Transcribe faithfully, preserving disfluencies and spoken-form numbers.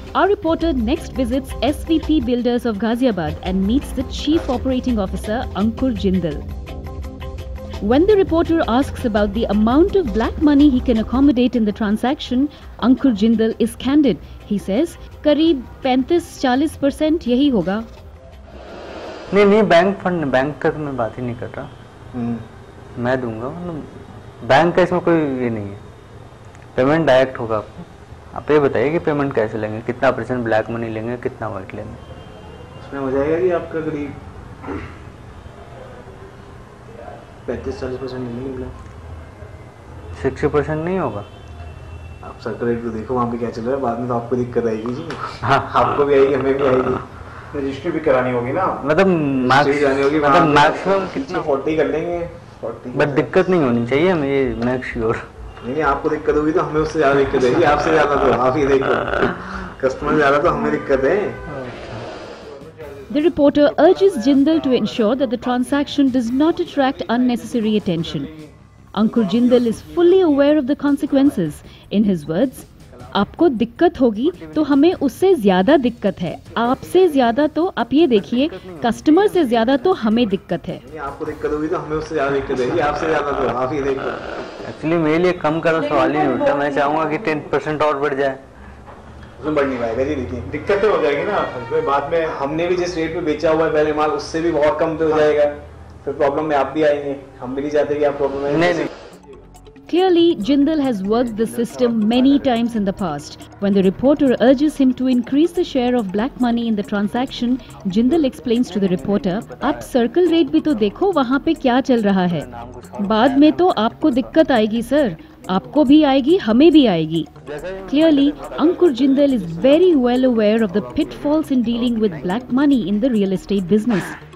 Our reporter next visits S V P Builders of Ghaziabad and meets the Chief Operating Officer Ankur Jindal. When the reporter asks about the amount of black money he can accommodate in the transaction, Ankur Jindal is candid. He says, करीब पैंतीस चालीस percent यही होगा। नहीं नहीं bank fund bank का तो मैं बात ही नहीं कर रहा, मैं दूंगा, मतलब बैंक का इसमें कोई ये नहीं है, पेमेंट डायरेक्ट होगा आपको। आप ये बताइए कि पेमेंट कैसे लेंगे, कितना परसेंट ब्लैक मनी लेंगे, कितना व्हाइट लेंगे। उसमें हो जाएगा कि आपका करीब पैंतीस चालीस परसेंट मिलेंगे। सिक्सटी परसेंट नहीं होगा। आप सर्कल रेट को देखो वहाँ पे क्या चल रहा है, बाद में तो आपको दिक्कत आएगी जी। हाँ, आपको भी आएगी, हमें भी आएगी, रजिस्ट्री भी करानी होगी ना, मतलब जानी होगी, मतलब मैक्सिमम कितना फोर्टी कर लेंगे, फोर्टी। बट दिक्कत नहीं होनी चाहिए हमें, ये मेक श्योर। नहीं, आपको दिक्कत होगी तो हमें उससे ज्यादा दिक्कत आएगी, आपसे ज्यादा तो आप ही देखो, कस्टमर ज्यादा तो हमें दिक्कत है। The reporter urges Jindal to ensure that the transaction does not attract unnecessary attention. Ankur Jindal is fully aware of the consequences. In his words, आपको दिक्कत होगी तो हमें उससे ज्यादा दिक्कत है, आपसे ज्यादा तो आप ये देखिए, कस्टमर से ज्यादा तो हमें दिक्कत है। आपको दिक्कत होगी तो हमें उससे ज्यादा दिक्कत है, आपसे ज्यादा तो आप ही देखो। एक्चुअली मेरे लिए कम करो सवाल ही नहीं उठता, मैं चाहूँगा कि टेन परसेंट और बढ़ जाए। उसमें बढ़ नहीं पाएगा जी, देखिए दिक्कत तो हो जाएगी ना, फिर बाद में हमने भी जिस रेट पे बेचा हुआ है पहले माल, उससे भी बहुत कम पे हो जाएगा, फिर प्रॉब्लम में आप भी आएंगे, हम भी नहीं चाहते कि आप प्रॉब्लम में। नहीं नहीं। Clearly, Jindal has worked the system many times in the past. When the reporter urges him to increase the share of black money in the transaction, Jindal explains to the reporter, आप circle rate भी तो देखो वहाँ पे क्या चल रहा है, बाद में तो आपको दिक्कत आएगी सर, आपको भी आएगी, हमें भी आएगी। Clearly, Ankur Jindal is very well aware of the pitfalls in dealing with black money in the real estate business.